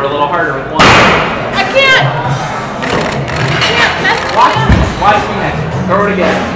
or a little harder with one. I can't! I can't mess with Watch me next. Throw it again.